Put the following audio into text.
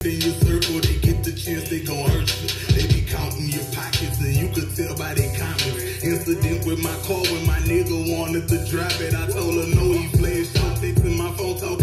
in your circle, they get the chance, they gon' hurt you. They be counting your pockets, and you could tell by their comments. Incident with my car when my nigga wanted to drop it. I told her no, he flashed, I'm fixing my phone talking.